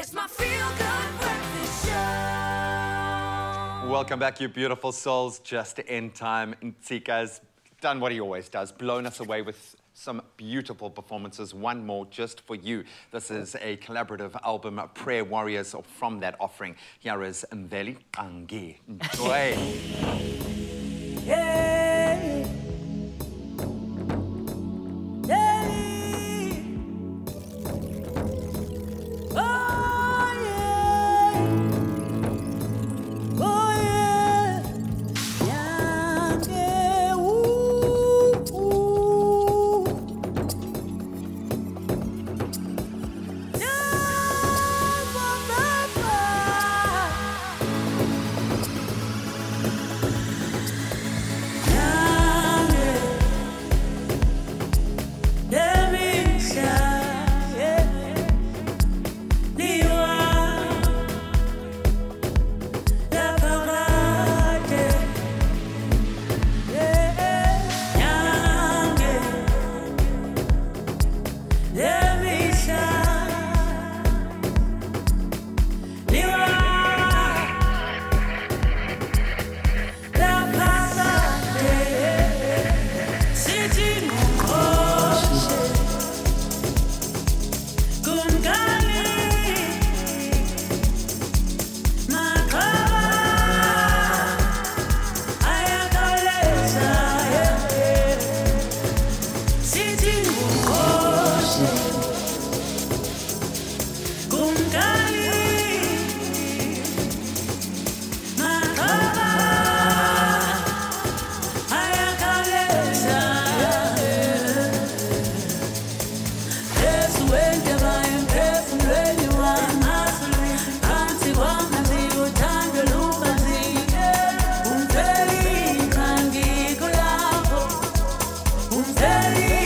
It's my feel-good breakfast show. Welcome back, you beautiful souls. Just in time. Ntsika's done what he always does, blown us away with some beautiful performances. One more just for you. This is a collaborative album, Prayer Warriors, from that offering. Here is Mvelinqangi. Enjoy. Yeah. Mvelinqangi.